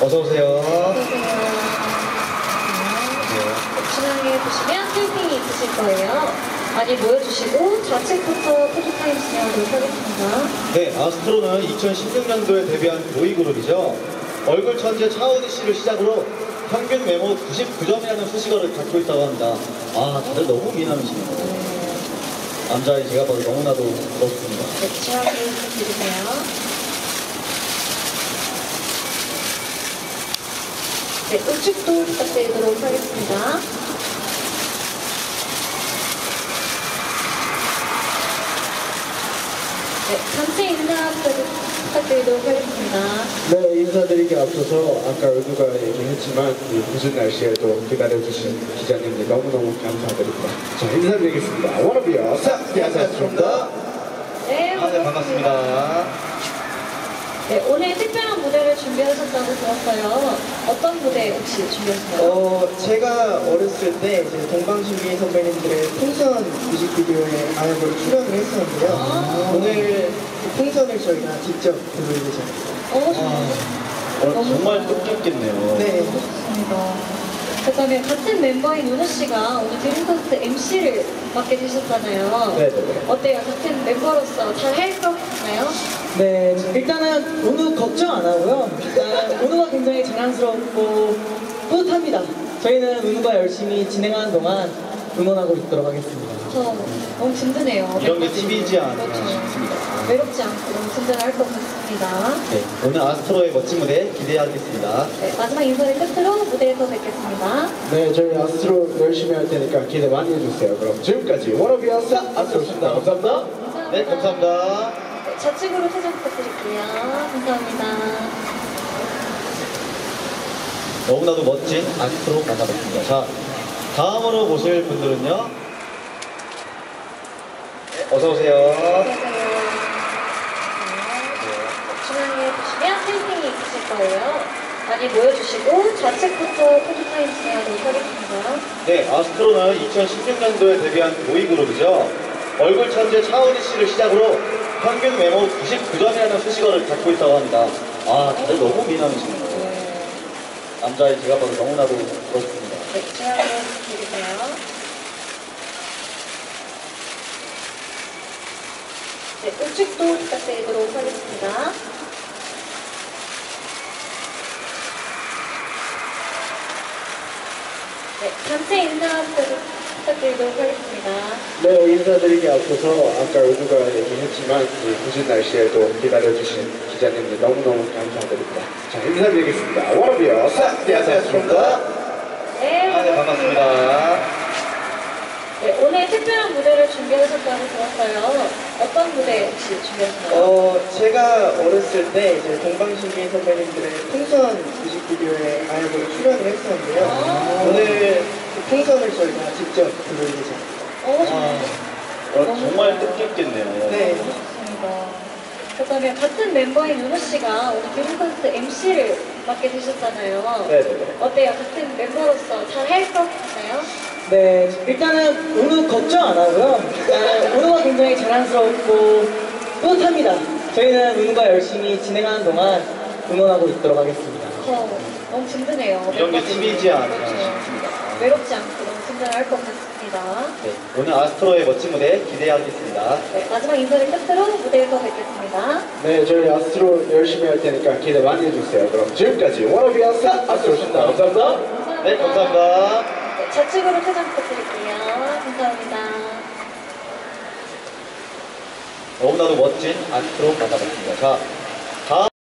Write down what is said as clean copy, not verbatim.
어서오세요. 중앙에 보시면 셀핑이 있으실 거예요. 많이 모여주시고 좌측부터 포토타임 진행하도록 하겠습니다. 네, 아스트로는 2016년도에 데뷔한 보이그룹이죠. 얼굴 천재 차은희 씨를 시작으로 평균 외모 99점이라는 수식어를 갖고 있다고 합니다. 아, 다들 너무 미남이시네요. 남자인 제가 봐도 너무나도 부럽습니다. 네, 중앙에 부탁드리세요. 네, 우측도 부탁드리도록 하겠습니다. 네, 단체 인사 부탁드리도록 하겠습니다. 네, 인사드리기 앞서서 아까 은우가 얘기했지만 이 무슨 날씨에도 기다려주신 기자님들 너무너무 감사드립니다. 자, 인사드리겠습니다. 워너비어 사디아사스입니다. 네, 네, 반갑습니다. 네, 오늘 특별한 무대를 준비하셨다고 들었어요. 어떤 무대 혹시 준비하셨나요? 제가 어렸을 때 이제 동방신기 선배님들의 풍선 뮤직비디오에 아역으로 출연을 했었는데요. 오늘 그 풍선을 저희가 직접 부를 예정입니다. 정말 뜻깊겠네요. 네. 좋습니다. 그다음에 같은 멤버인 은우 씨가 오늘 드림 콘서트 MC를 맡게 되셨잖아요. 네네네. 어때요? 같은 멤버로서 잘 할 것 같나요? 네, 일단은 은우 걱정 안 하고요. 일단 은우가 굉장히 자랑스럽고 뿌듯합니다. 저희는 은우가 열심히 진행하는 동안 응원하고 있도록 하겠습니다. 저 너무 든든해요. 이런 게 팁이지 않나 그렇죠. 싶습니다. 외롭지 않고 너무 든든할 것 같습니다. 네, 오늘 아스트로의 멋진 무대 기대하겠습니다. 네, 마지막 인사를 끝으로 무대에서 뵙겠습니다. 네, 저희 아스트로 열심히 할 테니까 기대 많이 해주세요. 그럼 지금까지 워너비어 아스트로입니다. 감사합니다. 네, 감사합니다. 네, 좌측으로 퇴장 부탁드릴게요. 감사합니다. 너무나도 멋진 아스트로 만나봤습니다. 자, 다음으로 모실 분들은요. 어서오세요. 중앙에 보시면 셀핑이 있으실 거예요. 많이 모여주시고 좌측부터 포토타임 진행하도록 하겠습니다. 네, 아스트로는 2016년도에 데뷔한 보이그룹이죠. 얼굴 천재 차은희 씨를 시작으로 평균 외모 99점이라는 수식어를 갖고 있다고 합니다. 아, 다들 너무 미남이시네요. 남자인 제가 봐도 너무나도 부럽습니다. 네, 중앙에 드리세요. 네, 우측도 부탁드리도록 하겠습니다. 네, 단체 인사 부탁드리도록 하겠습니다. 네, 인사드리기 앞서서 아까 은우가 얘기했지만 이 무슨 날씨에도 기다려주신 기자님들 너무너무 감사드립니다. 자, 인사드리겠습니다. 워너비어 사디아사스입니다. 네, 반갑습니다. 네, 오늘 특별한 무대를 준비하셨다고 들었어요. 어떤 무대 혹시 준비하셨나요? 제가 어렸을 때 이제 동방신기 선배님들의 풍선 뮤직비디오에 아역으로 출연을 했었는데요. 오늘 그 풍선을 저희가 직접 부를 예정입니다. 정말 뜻깊겠네요. 네. 좋습니다. 그다음에 같은 멤버인 은우 씨가 오늘 드림 콘서트 MC를 맡게 되셨잖아요. 네네네. 어때요? 같은 멤버로서 잘 할 것 같나요? 네, 일단은 은우 걱정 안 하고요. 일단 은우가 굉장히 자랑스럽고 뿌듯합니다. 저희는 은우가 열심히 진행하는 동안 응원하고 있도록 하겠습니다. 저 너무 든든해요. 이런 게 팁이지 않나 그렇죠. 싶습니다. 외롭지 않고 너무 든든할 것 같습니다. 네, 오늘 아스트로의 멋진 무대 기대하겠습니다. 네, 마지막 인사를 끝으로 무대에서 뵙겠습니다. 네, 저희 아스트로 열심히 할 테니까 기대 많이 해주세요. 그럼 지금까지 워너비어 아스트로입니다. 감사합니다. 네, 감사합니다. 네, 좌측으로 퇴장 부탁드릴게요. 감사합니다. 너무나도 멋진 아스트로 만나봤습니다. 자,